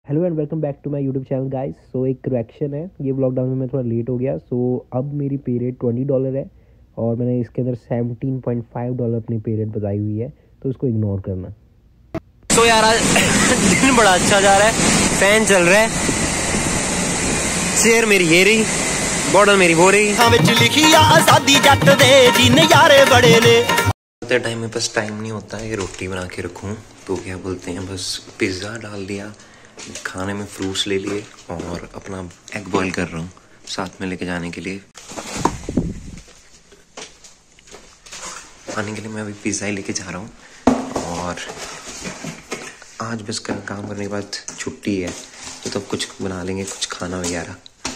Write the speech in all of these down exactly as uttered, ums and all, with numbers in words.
Hello and welcome back to my YouTube channel guys. So एक correction है, ये vlog down में मैं थोड़ा लेट हो गया। सो so, अब मेरी पे रेट ट्वेंटी डॉलर है और मैंने इसके अंदर सेवनटीन पॉइंट फाइव डॉलर अपनी पे रेट बताई हुई है, तो उसको इग्नोर करना। तो यार आज दिन बड़ा अच्छा जा रहा है, फैन चल रहा है, चेयर मेरी ये रही, बॉटल मेरी वो रही। लिखी आजादी जट दे जी नजारे बड़े ने। टाइम में बस टाइम नहीं होता है, रोटी बना के रखूं तो क्या बोलते हैं, बस पिज़्ज़ा डाल दिया, खाने में फ्रूट्स ले लिए और अपना एग बॉईल कर रहा हूँ साथ में लेके जाने के लिए। खाने के लिए मैं अभी पिज़्ज़ा ही लेके जा रहा हूँ और आज बस का काम करने के बाद छुट्टी है तो तब कुछ बना लेंगे, कुछ खाना वगैरह।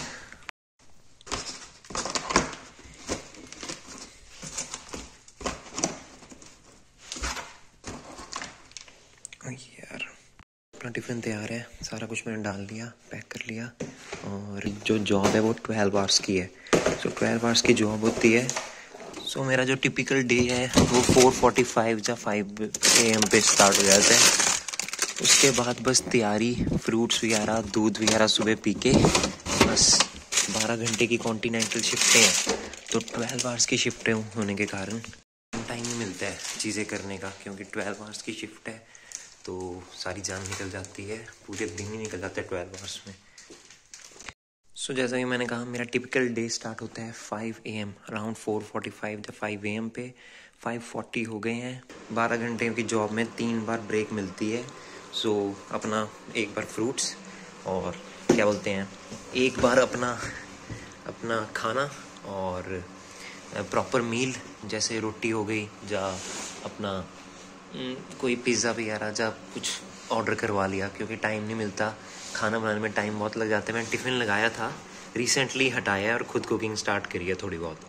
यार अपना टिफ़िन तैयार है, सारा कुछ मैंने डाल दिया, पैक कर लिया। और जो जॉब है वो ट्वेल्व आवर्स की है। सो ट्वेल्व आवर्स की जॉब होती है। सो so, मेरा जो टिपिकल डे है वो फोर फोर्टी फाइव या फाइव ए एम पे स्टार्ट हो जाता है। उसके बाद बस तैयारी, फ्रूट्स वगैरह, दूध वगैरह सुबह पी के बस बारह घंटे की कॉन्टिनेंटल शिफ्टें हैं, तो ट्वेल्व आवर्स की शिफ्टें होने के कारण टाइम नहीं मिलता है चीज़ें करने का, क्योंकि ट्वेल्व आवर्स की शिफ्ट है तो सारी जान निकल जाती है, पूरे दिन ही निकल जाता है ट्वेल्व आवर्स में। सो so, जैसा कि मैंने कहा, मेरा टिपिकल डे स्टार्ट होता है five A M, around four forty five या फाइव ए एम पे। फाइव फोर्टी हो गए हैं। बारह घंटे की जॉब में तीन बार ब्रेक मिलती है। सो so, अपना एक बार फ्रूट्स और क्या बोलते हैं, एक बार अपना अपना खाना और प्रॉपर मील, जैसे रोटी हो गई या अपना कोई पिज़्ज़ा वगैरह या कुछ ऑर्डर करवा लिया, क्योंकि टाइम नहीं मिलता, खाना बनाने में टाइम बहुत लग जाता है। मैंने टिफ़िन लगाया था, रिसेंटली हटाया है और खुद कुकिंग स्टार्ट करी है थोड़ी बहुत।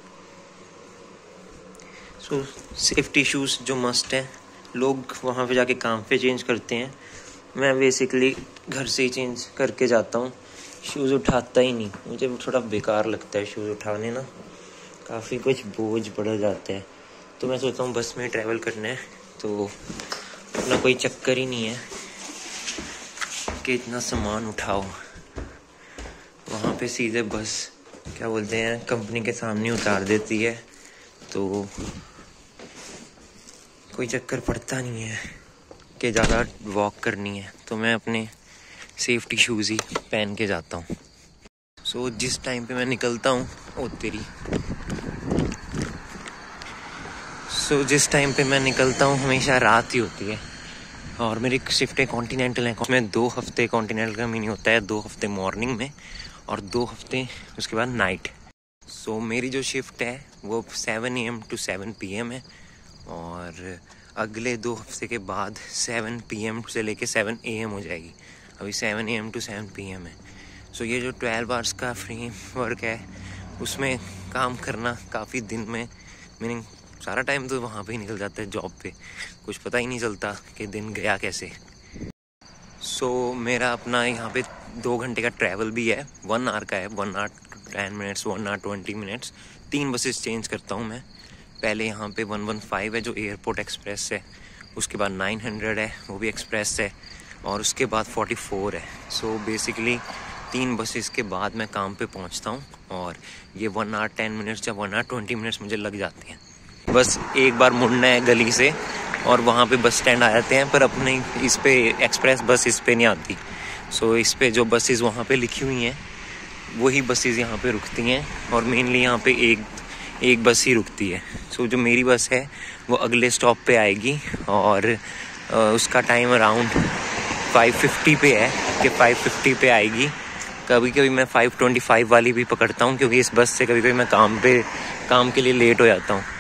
सो सेफ्टी शूज़ जो मस्ट है, लोग वहाँ पे जाके काम पे चेंज करते हैं, मैं बेसिकली घर से ही चेंज करके जाता हूँ। शूज़ उठाता ही नहीं, मुझे थोड़ा बेकार लगता है शूज़ उठाने ना, काफ़ी कुछ बोझ बढ़ जाता है। तो मैं सोचता हूँ बस में ट्रैवल करना है तो अपना कोई चक्कर ही नहीं है कि इतना सामान उठाओ। वहाँ पे सीधे बस क्या बोलते हैं, कंपनी के सामने उतार देती है, तो कोई चक्कर पड़ता नहीं है कि ज़्यादा वॉक करनी है, तो मैं अपने सेफ्टी शूज़ ही पहन के जाता हूँ। सो so, जिस टाइम पे मैं निकलता हूँ ओ तेरी सो so, जिस टाइम पे मैं निकलता हूँ हमेशा रात ही होती है और मेरी शिफ्टें कॉन्टिनेंटल हैं। उसमें दो हफ्ते कॉन्टिनेंटल का मीनिंग होता है दो हफ्ते मॉर्निंग में और दो हफ्ते उसके बाद नाइट। सो so, मेरी जो शिफ्ट है वो seven A M to seven P M है और अगले दो हफ्ते के बाद सेवन पी एम से लेके सेवन ए एम हो जाएगी। अभी seven A M to seven P M है। सो so, ये जो ट्वेल्व आवर्स का फ्रेम वर्क है उसमें काम करना काफ़ी दिन में, मीनिंग सारा टाइम तो वहाँ पे ही निकल जाता है जॉब पे, कुछ पता ही नहीं चलता कि दिन गया कैसे। सो so, मेरा अपना यहाँ पे दो घंटे का ट्रैवल भी है, वन आवर का है, one hour ten minutes, one hour twenty minutes. तीन बसेस चेंज करता हूँ मैं। पहले यहाँ पे वन वन फाइव है जो एयरपोर्ट एक्सप्रेस है, उसके बाद नाइन हंड्रेड है वो भी एक्सप्रेस है और उसके बाद फोर्टी फोर है। सो so, बेसिकली तीन बसेस के बाद मैं काम पे पहुँचता हूँ और ये वन आवर टेन मिनट्स या वन आवर ट्वेंटी मिनट्स मुझे लग जाते हैं। बस एक बार मुड़ना है गली से और वहाँ पे बस स्टैंड आ जाते हैं, पर अपने इस पे एक्सप्रेस बस इस पे नहीं आती। सो इस पे जो बसेस वहाँ पे लिखी हुई हैं वही बसेस यहाँ पे रुकती हैं और मेनली यहाँ पे एक एक बस ही रुकती है। सो जो मेरी बस है वो अगले स्टॉप पे आएगी और उसका टाइम अराउंड फाइव फिफ्टी पे है कि फाइव फिफ्टी पे आएगी। कभी कभी मैं फाइव ट्वेंटी फाइव वाली भी पकड़ता हूँ, क्योंकि इस बस से कभी कभी मैं काम पे काम के लिए लेट हो जाता हूँ।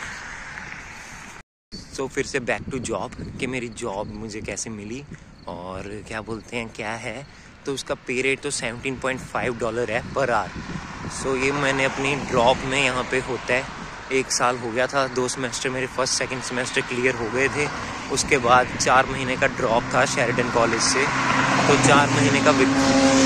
तो फिर से बैक टू जॉब कि मेरी जॉब मुझे कैसे मिली और क्या बोलते हैं क्या है। तो उसका पे रेट तो सेवनटीन पॉइंट फाइव डॉलर है पर आवर। सो ये मैंने अपनी ड्रॉप में यहाँ पे होता है, एक साल हो गया था, दो सेमेस्टर मेरे फर्स्ट सेकंड सेमेस्टर क्लियर हो गए थे। उसके बाद चार महीने का ड्रॉप था शेरिडन कॉलेज से, तो चार महीने का विक...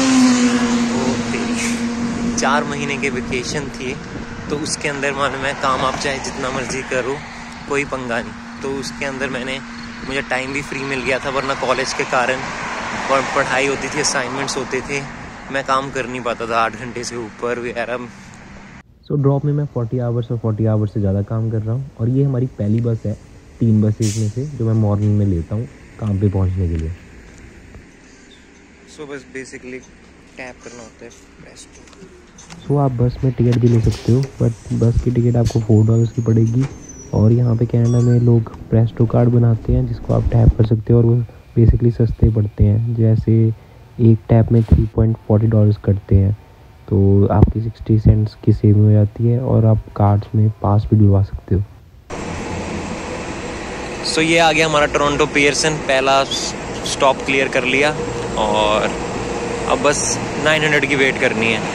चार महीने के वेकेशन थी, तो उसके अंदर मानो मैं काम आप चाहे जितना मर्जी करो कोई पंगा नहीं। तो उसके अंदर मैंने मुझे टाइम भी फ्री मिल गया था, वरना कॉलेज के कारण और पढ़ाई होती थी, असाइनमेंट्स होते थे, मैं काम कर नहीं पाता था आठ घंटे से ऊपर वगैरह। सो ड्रॉप में मैं फोर्टी आवर्स और फोर्टी आवर्स से ज़्यादा काम कर रहा हूँ और ये हमारी पहली बस है तीन बसेज में से जो मैं मॉर्निंग में लेता हूँ काम पे पहुँचने के लिए। सो so, बस बेसिकली टैप करना होता है प्रेस टू। सो आप बस में टिकट भी ले सकते हो, बट बस की टिकट आपको फोर डॉलर्स की पड़ेगी। और यहाँ पे कनाडा में लोग प्रेस्टो कार्ड बनाते हैं जिसको आप टैप कर सकते हो और वो बेसिकली सस्ते पड़ते हैं। जैसे एक टैप में थ्री पॉइंट फोर्टी डॉलर्स कटते हैं, तो आपकी सिक्सटी सेंट्स की सेविंग हो जाती है और आप कार्ड्स में पास भी डलवा सकते हो। सो so, ये आ गया हमारा टोरंटो पियर्सन, पहला स्टॉप क्लियर कर लिया और अब बस नाइन हंड्रेड की वेट करनी है।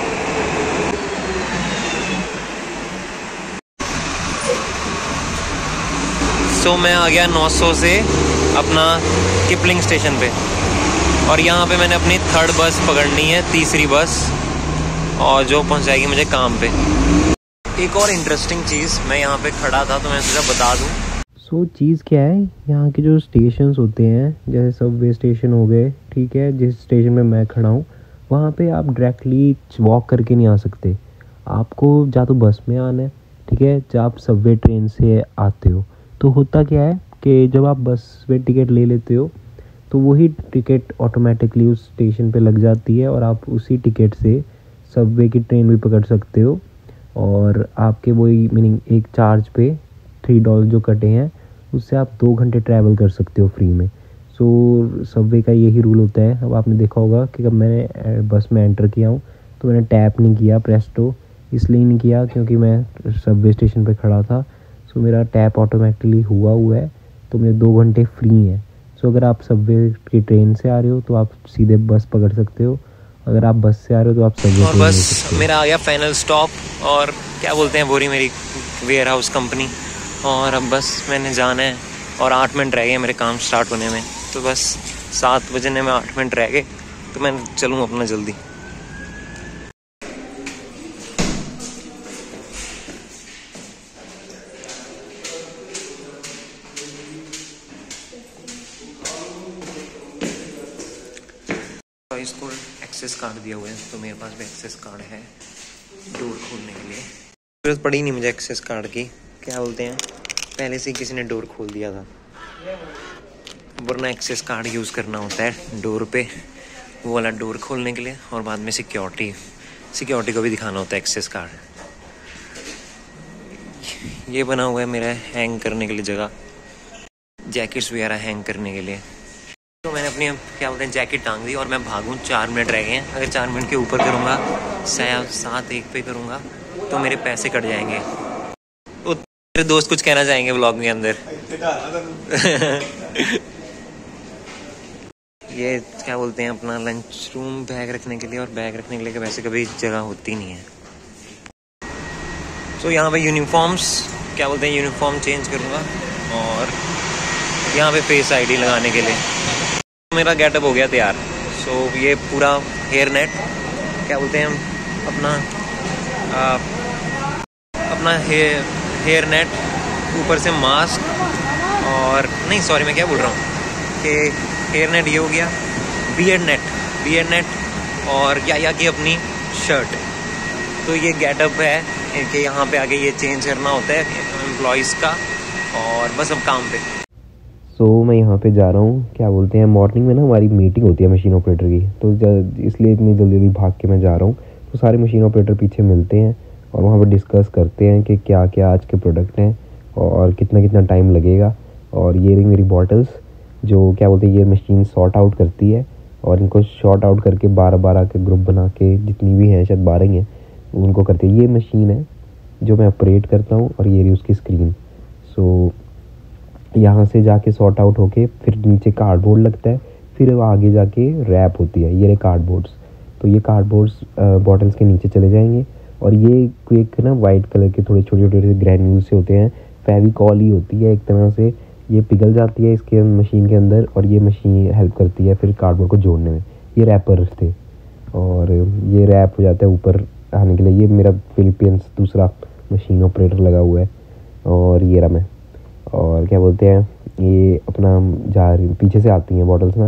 सो so, मैं आ गया नौ सौ से अपना किपलिंग स्टेशन पे और यहाँ पे मैंने अपनी थर्ड बस पकड़नी है, तीसरी बस, और जो पहुँचाएगी मुझे काम पे। एक और इंटरेस्टिंग चीज़, मैं यहाँ पे खड़ा था तो मैं सोचा बता दूँ। सो so, चीज़ क्या है, यहाँ के जो स्टेशंस होते हैं जैसे सबवे स्टेशन हो गए, ठीक है, जिस स्टेशन में मैं खड़ा हूँ वहाँ पे आप डायरेक्टली वॉक करके नहीं आ सकते। आपको या तो बस में आना है, ठीक है, जब आप सबवे ट्रेन से आते हो तो होता क्या है कि जब आप बस में टिकट ले लेते हो तो वही टिकट ऑटोमेटिकली उस स्टेशन पे लग जाती है और आप उसी टिकट से सबवे की ट्रेन भी पकड़ सकते हो और आपके वही मीनिंग एक चार्ज पे थ्री डॉलर जो कटे हैं उससे आप दो घंटे ट्रैवल कर सकते हो फ्री में। सो सबवे का यही रूल होता है। अब आपने देखा होगा कि जब मैंने बस में एंटर किया हूँ तो मैंने टैप नहीं किया प्रेस्टो, इसलिए नहीं किया क्योंकि मैं सबवे स्टेशन पे खड़ा था। सो मेरा टैप ऑटोमेटिकली हुआ हुआ है तो मेरे दो घंटे फ्री हैं। सो अगर आप सबवे की ट्रेन से आ रहे हो तो आप सीधे बस पकड़ सकते हो, अगर आप बस से आ रहे हो तो आप सबवे और बस मेरा आ गया फाइनल स्टॉप और क्या बोलते हैं बोरी मेरी वेयर हाउस कंपनी, और अब बस मैंने जाना है और आठ मिनट रह गए मेरे काम स्टार्ट होने में। तो बस सात बजने में आठ मिनट रह गए तो मैं चलूँ अपना जल्दी। इसको एक्सेस कार्ड दिया हुआ है तो मेरे पास भी एक्सेस कार्ड है डोर खोलने के लिए। जरूरत पड़ी नहीं मुझे एक्सेस कार्ड की, क्या बोलते हैं पहले से ही किसी ने डोर खोल दिया था, वरना एक्सेस कार्ड यूज़ करना होता है डोर पे, वो वाला डोर खोलने के लिए, और बाद में सिक्योरिटी सिक्योरिटी को भी दिखाना होता है एक्सेस कार्ड। ये बना हुआ है मेरा हैंग करने के लिए जगह, जैकेट्स वगैरह हैंग करने के लिए। तो मैंने अपनी क्या बोलते हैं जैकेट टांग दी और मैं भागूं, चार मिनट रह गए हैं। अगर चार मिनट के ऊपर करूँगा, शायद सात एक पे करूँगा तो मेरे पैसे कट जाएंगे। तो मेरे दोस्त कुछ कहना चाहेंगे व्लॉग के अंदर। ये क्या बोलते हैं अपना लंच रूम, बैग रखने के लिए, और बैग रखने के लिए वैसे कभी जगह होती नहीं है। तो यहाँ पे यूनिफॉर्म्स क्या बोलते हैं यूनिफॉर्म चेंज करूँगा और यहाँ पे फेस आईडी लगाने के लिए मेरा गेटअप हो गया तैयार। सो so, ये पूरा हेयर नेट क्या बोलते हैं अपना आ, अपना हेयर हेयर नेट, ऊपर से मास्क, और नहीं सॉरी मैं क्या बोल रहा हूँ कि हेयर नेट ये हो गया, बियर्ड नेट बियर्ड नेट और या या की अपनी शर्ट। तो ये गेटअप है कि यहाँ पे आके ये चेंज करना होता है एम्प्लॉयज़ का, और बस अब काम पे। सो so, मैं यहाँ पे जा रहा हूँ, क्या बोलते हैं मॉर्निंग में ना हमारी मीटिंग होती है मशीन ऑपरेटर की, तो इसलिए इतनी जल्दी जल्दी भाग के मैं जा रहा हूँ। तो सारे मशीन ऑपरेटर पीछे मिलते हैं और वहाँ पे डिस्कस करते हैं कि क्या क्या आज के प्रोडक्ट हैं और कितना कितना टाइम लगेगा। और ये रही मेरी बॉटल्स जो क्या बोलते हैं ये मशीन सॉर्ट आउट करती है और इनको शॉर्ट आउट करके बारह बारह के ग्रुप बना के, जितनी भी हैं शायद बारह ही हैं, उनको करती है। ये मशीन है जो मैं ऑपरेट करता हूँ और ये रही उसकी स्क्रीन। सो यहाँ से जाके सॉर्ट आउट होके फिर नीचे कार्डबोर्ड लगता है, फिर आगे जाके रैप होती है, ये रहे कार्डबोर्ड्स। तो ये कार्डबोर्ड्स बॉटल्स के नीचे चले जाएंगे और ये एक ना वाइट कलर के थोड़े छोटे छोटे ग्रैन्यूल से होते हैं, फेविकॉल ही होती है एक तरह से, ये पिघल जाती है इसके मशीन के अंदर और ये मशीन हेल्प करती है फिर कार्डबोर्ड को जोड़ने में। ये रैपर्स थे और ये रैप हो जाता है ऊपर आने के लिए। ये मेरा फिलिपींस दूसरा मशीन ऑपरेटर लगा हुआ है और ये रहा मैं। और क्या बोलते हैं ये अपना जा रही पीछे से आती हैं बॉटल्स ना,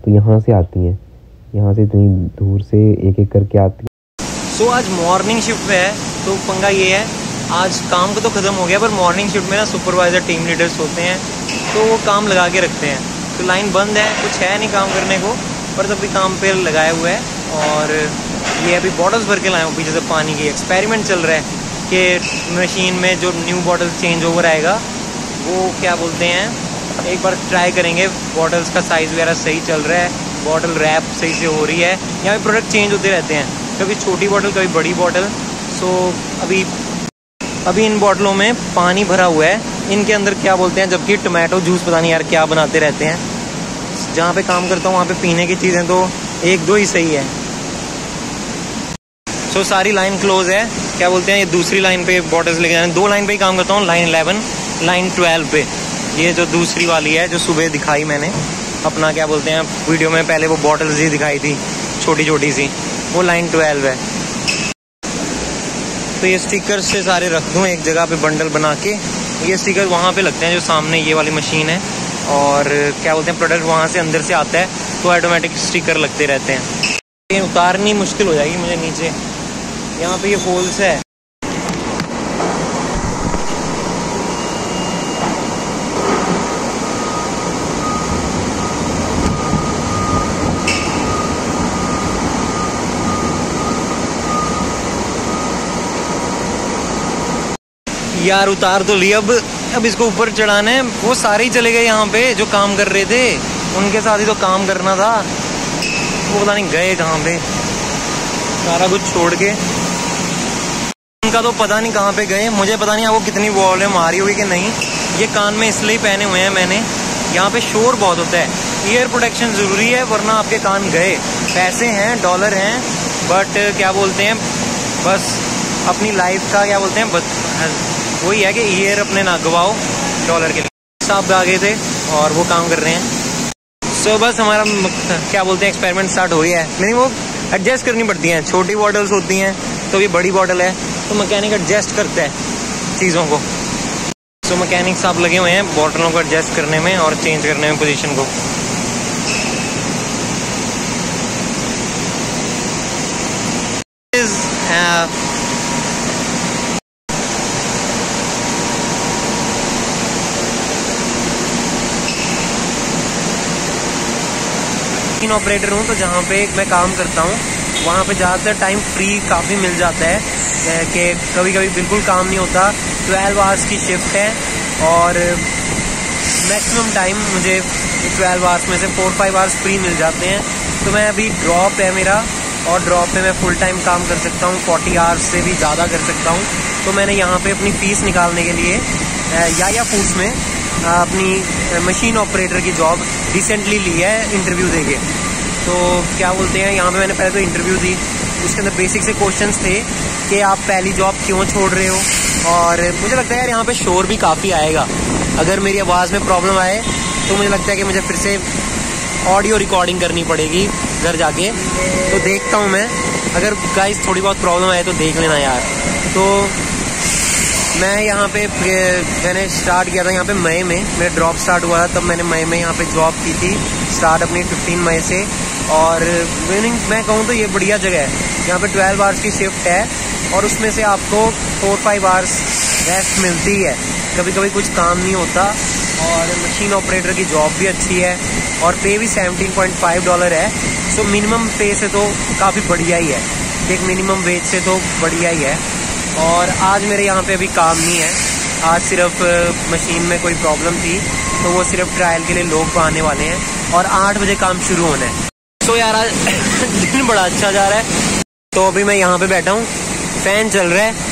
तो यहाँ से आती हैं, यहाँ से इतनी दूर से एक एक करके आती हैं। सो so, आज मॉर्निंग शिफ्ट पे है, तो पंगा ये है आज काम को तो ख़त्म हो गया, पर मॉर्निंग शिफ्ट में ना सुपरवाइज़र टीम लीडर्स होते हैं, तो वो काम लगा के रखते हैं। तो लाइन बंद है, कुछ है नहीं काम करने को, पर तब भी काम पे लगाए हुए है। और ये अभी बॉटल्स भर के लाए हूँ पीछे से पानी की। एक्सपेरिमेंट चल रहा है कि मशीन में जो न्यू बॉटल चेंज ओवर आएगा वो क्या बोलते हैं, एक बार ट्राई करेंगे बॉटल्स का साइज़ वगैरह सही चल रहा है, बॉटल रैप सही से हो रही है। यहाँ पे प्रोडक्ट चेंज होते रहते हैं, कभी छोटी बॉटल कभी बड़ी बॉटल। सो अभी अभी इन बॉटलों में पानी भरा हुआ है, इनके अंदर क्या बोलते हैं, जबकि टमाटो जूस पता नहीं यार क्या बनाते रहते हैं। जहाँ पे काम करता हूँ वहाँ पे पीने की चीज़ें तो एक दो ही सही है। सो so, सारी लाइन क्लोज है, क्या बोलते हैं, ये दूसरी लाइन पे बॉटल्स लेके जाने। दो लाइन पे ही काम करता हूँ, लाइन इलेवन, लाइन ट्वेल्व पे। ये जो दूसरी वाली है जो सुबह दिखाई मैंने अपना, क्या बोलते हैं, वीडियो में पहले वो बॉटल्स ही दिखाई थी छोटी छोटी सी, वो लाइन ट्वेल्व है। तो ये स्टिकर से सारे रख दूँ एक जगह पे बंडल बना के। ये स्टिकर वहाँ पे लगते हैं जो सामने ये वाली मशीन है, और क्या बोलते हैं प्रोडक्ट वहाँ से अंदर से आता है, तो ऑटोमेटिक स्टिकर लगते रहते हैं। ये उतारनी मुश्किल हो जाएगी मुझे नीचे, यहाँ पे ये होल्स है। यार उतार तो लिया, अब अब इसको ऊपर चढ़ाना है। वो सारे ही चले गए यहाँ पे जो काम कर रहे थे, उनके साथ ही तो काम करना था, वो पता नहीं गए कहाँ पे, सारा कुछ छोड़ के। उनका तो पता नहीं कहाँ पे गए, मुझे पता नहीं आपको कितनी वॉल्यूम आ रही होगी कि नहीं। ये कान में इसलिए पहने हुए हैं मैंने, यहाँ पे शोर बहुत होता है, ईयर प्रोटेक्शन ज़रूरी है वरना आपके कान गए। पैसे हैं, डॉलर हैं, बट क्या बोलते हैं, बस अपनी लाइफ का क्या बोलते हैं, वही है कि ईयर अपने ना गवाओ डॉलर के लिए। साहब आ गए थे और वो काम कर रहे हैं। सो so, बस हमारा क्या बोलते हैं एक्सपेरिमेंट स्टार्ट हो गया है। नहीं, वो एडजस्ट करनी पड़ती हैं, छोटी बॉटल्स होती हैं तो ये बड़ी बॉटल है, तो मैकेनिक एडजस्ट करता है चीज़ों को। सो so, मैकेनिक साहब लगे हुए हैं बॉटलों को एडजस्ट करने में और चेंज करने में पोजीशन को। ऑपरेटर हूँ, तो जहाँ पे मैं काम करता हूँ वहाँ पे ज़्यादातर टाइम फ्री काफ़ी मिल जाता है, कि कभी कभी बिल्कुल काम नहीं होता। ट्वेल्व आवर्स की शिफ्ट है और मैक्सिमम टाइम मुझे ट्वेल्व आवर्स में से फोर फाइव आवर्स फ्री मिल जाते हैं। तो मैं अभी ड्रॉप है मेरा, और ड्रॉप पे मैं फुल टाइम काम कर सकता हूँ, फोर्टी आवर्स से भी ज़्यादा कर सकता हूँ। तो मैंने यहाँ पे अपनी फ़ीस निकालने के लिए या या फूड्स में अपनी मशीन ऑपरेटर की जॉब रिसेंटली ली है इंटरव्यू देके। तो क्या बोलते हैं, यहाँ पे मैंने पहले तो इंटरव्यू दी, उसके अंदर बेसिक से क्वेश्चंस थे कि आप पहली जॉब क्यों छोड़ रहे हो। और मुझे लगता है यार यहाँ पे शोर भी काफ़ी आएगा, अगर मेरी आवाज़ में प्रॉब्लम आए तो मुझे लगता है कि मुझे फिर से ऑडियो रिकॉर्डिंग करनी पड़ेगी घर जाके। तो देखता हूँ मैं, अगर गाइस थोड़ी बहुत प्रॉब्लम आए तो देख लेना यार। तो मैं यहाँ पे मैंने स्टार्ट किया था यहाँ पे मई में, मेरा ड्रॉप स्टार्ट हुआ था, तब मैंने मई में यहाँ पे जॉब की थी स्टार्ट अपनी फिफ्टीन मई से। और मीनिंग मैं कहूँ तो ये बढ़िया जगह है, यहाँ पे ट्वेल्व आवर्स की शिफ्ट है और उसमें से आपको फोर फाइव आवर्स रेस्ट मिलती है, कभी कभी कुछ काम नहीं होता। और मशीन ऑपरेटर की जॉब भी अच्छी है और पे भी सेवनटीन पॉइंट फाइव डॉलर है। सो मिनिमम पे से तो काफ़ी बढ़िया ही है, एक मिनिमम वेज से तो बढ़िया ही है। और आज मेरे यहाँ पे अभी काम नहीं है, आज सिर्फ मशीन में कोई प्रॉब्लम थी तो वो सिर्फ ट्रायल के लिए लोग आने वाले हैं और आठ बजे काम शुरू होना है। तो यार आज दिन बड़ा अच्छा जा रहा है। तो अभी मैं यहाँ पे बैठा हूँ, फैन चल रहा है,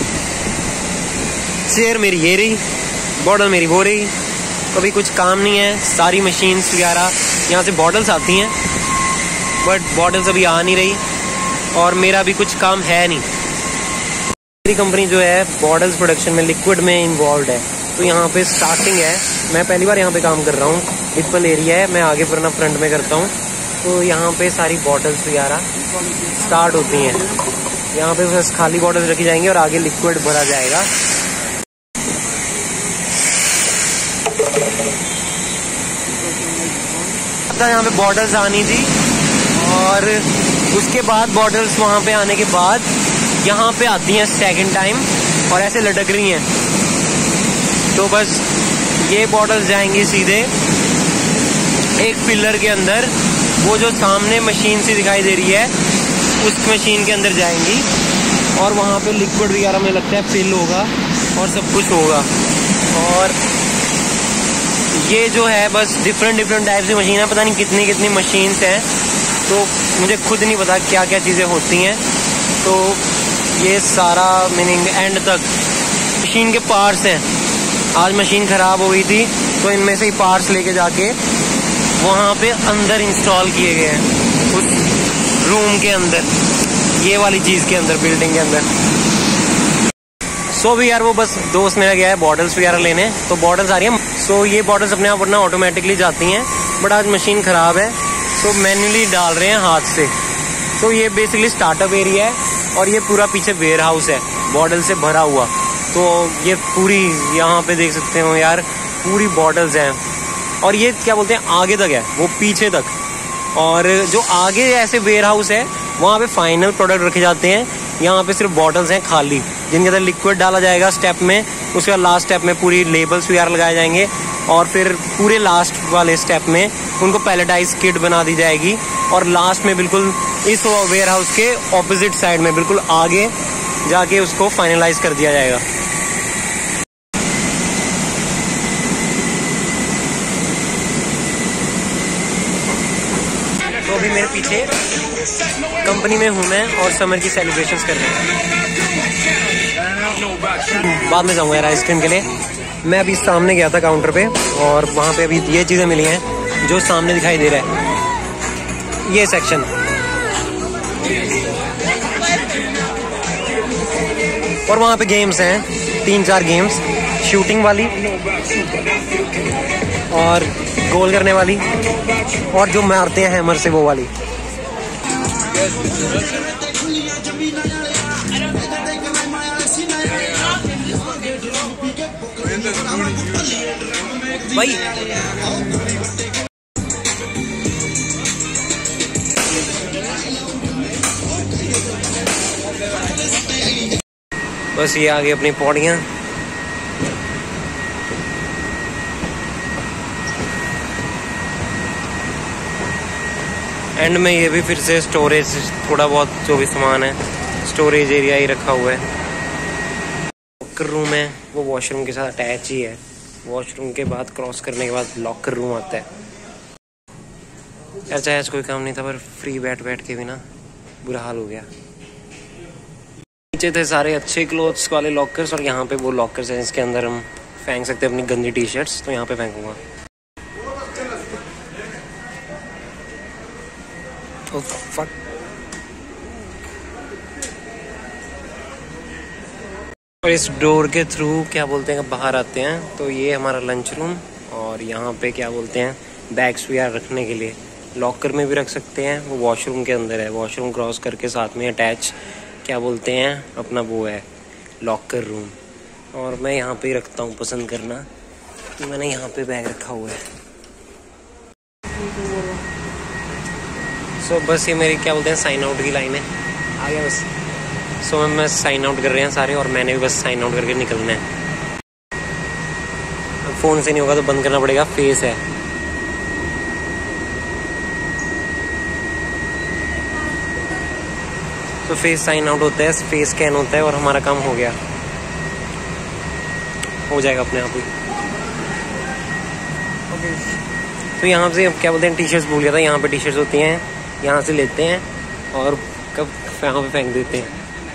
चेयर मेरी ये रही, बॉटल मेरी वो रही, कभी कुछ काम नहीं है। सारी मशीन्स वगैरह यहाँ से बॉटल्स आती हैं बट बॉटल्स अभी आ नहीं रही और मेरा भी कुछ काम है नहीं। मेरी कंपनी जो है बॉटल्स प्रोडक्शन में लिक्विड में इन्वॉल्व है, तो यहाँ पे स्टार्टिंग है, मैं पहली बार यहाँ पे काम कर रहा हूँ। डिस्पल एरिया है, मैं आगे वरना फ्रंट में करता हूँ। तो यहाँ पे सारी बॉटल्स वगैरह स्टार्ट होती हैं, यहाँ पे बस खाली बॉटल्स रखी जाएंगी और आगे लिक्विड भरा जाएगा। था जहाँ पे बॉटल्स आनी थी, और उसके बाद बॉटल्स वहाँ पे आने के बाद यहाँ पे आती हैं सेकंड टाइम और ऐसे लटक रही हैं। तो बस ये बॉटल्स जाएंगी सीधे एक पिलर के अंदर, वो जो सामने मशीन सी दिखाई दे रही है उस मशीन के अंदर जाएंगी, और वहाँ पे लिक्विड वगैरह में लगता है फिल होगा और सब कुछ होगा। और ये जो है बस डिफरेंट डिफरेंट टाइप की मशीन है, पता नहीं कितनी कितनी मशीन्स हैं, तो मुझे खुद नहीं पता क्या क्या चीज़ें होती हैं। तो ये सारा मीनिंग एंड तक मशीन के पार्ट्स हैं। आज मशीन ख़राब हो गई थी तो इनमें से ही पार्ट्स लेके जाके वहाँ पे अंदर इंस्टॉल किए गए हैं, उस रूम के अंदर, ये वाली चीज़ के अंदर, बिल्डिंग के अंदर। सो so, भी यार वो बस दोस्त मेरा गया है बॉटल्स वगैरह लेने, तो बॉटल्स आ रही हैं। सो so, ये बॉटल्स अपने आप अपना ऑटोमेटिकली जाती हैं, बट आज मशीन ख़राब है तो मैन्युअली डाल रहे हैं हाथ से। तो so, ये बेसिकली स्टार्टअप एरिया है और ये पूरा पीछे वेयर हाउस है बॉटल से भरा हुआ। तो ये पूरी यहाँ पे देख सकते हो यार, पूरी बॉटल्स हैं, और ये क्या बोलते हैं आगे तक है, वो पीछे तक। और जो आगे ऐसे वेयर हाउस है वहाँ पे फाइनल प्रोडक्ट रखे जाते हैं, यहाँ पे सिर्फ बॉटल्स हैं खाली, जिनके अंदर लिक्विड डाला जाएगा स्टेप में। उसके बाद लास्ट स्टेप में पूरी लेबल्स वगैरह लगाए जाएंगे, और फिर पूरे लास्ट वाले स्टेप में उनको पैलेटाइज किट बना दी जाएगी, और लास्ट में बिल्कुल इस वेयर हाउस के ऑपोजिट साइड में बिल्कुल आगे जाके उसको फाइनलाइज कर दिया जाएगा। तो अभी मेरे पीछे कंपनी में हूँ मैं, और समर की सेलिब्रेशंस कर रहे हैं। बाद में जाऊँगा यार आइसक्रीम के लिए। मैं अभी सामने गया था काउंटर पे, और वहाँ पे अभी ये चीज़ें मिली हैं जो सामने दिखाई दे रहा है, ये सेक्शन। और वहाँ पे गेम्स हैं, तीन चार गेम्स, शूटिंग वाली और गोल करने वाली, और जो मारते हैं हैमर से वो वाली। भाई बस ये आ गई अपनी पौड़ियाँ। एंड में ये भी फिर से स्टोरेज, थोड़ा बहुत जो भी सामान है स्टोरेज एरिया ही रखा हुआ है। लॉकर रूम है, वो वॉशरूम के साथ अटैच ही है। वॉशरूम के बाद क्रॉस करने के बाद लॉकर रूम आता है। यार चाहे आज कोई काम नहीं था, पर फ्री बैठ बैठ के भी ना बुरा हाल हो गया। नीचे थे सारे अच्छे क्लोथ्स वाले लॉकर्स, और यहाँ पे वो लॉकर्स हैं जिसके अंदर हम फेंक सकते हैं अपनी गंदी टी शर्ट्स, तो यहाँ पे फेंकूंगा। Oh, fuck. और इस डोर के थ्रू क्या बोलते हैं बाहर आते हैं, तो ये हमारा लंच रूम, और यहाँ पे क्या बोलते हैं बैग्स वगैरह रखने के लिए लॉकर में भी रख सकते हैं। वो वॉशरूम के अंदर है, वॉशरूम क्रॉस करके साथ में अटैच क्या बोलते हैं अपना वो है लॉकर रूम। और मैं यहाँ पे ही रखता हूँ पसंद करना, तो मैंने यहाँ पे बैग रखा हुआ है। सो so, बस ये मेरी क्या बोलते हैं साइन आउट की लाइन है, आ गया बस। सो so, मैं साइन आउट कर रहे हैं सारे, और मैंने भी बस साइन आउट करके निकलना है। फ़ोन से नहीं होगा तो बंद करना पड़ेगा, फेस है। तो फेस साइन आउट होता है, फेस स्कैन होता है, और हमारा काम हो गया, हो जाएगा अपने आप ही। तो यहाँ से क्या बोलते हैं टी शर्ट्स भूल गया था, यहाँ पे टी शर्ट्स होती हैं, यहाँ से लेते हैं और कब यहाँ पे फेंक देते हैं।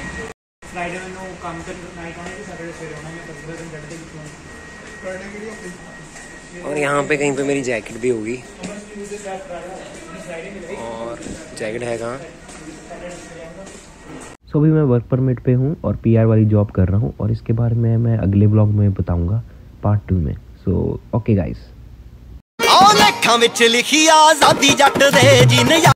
और यहाँ पे कहीं पे मेरी जैकेट भी होगी, और जैकेट है कहाँ। सो अभी मैं वर्क परमिट पे हूँ और पीआर वाली जॉब कर रहा हूँ, और इसके बारे में मैं अगले ब्लॉग में बताऊँगा पार्ट टू में। So okay guys. लिखा विच लिखी आजादी जट दे जिन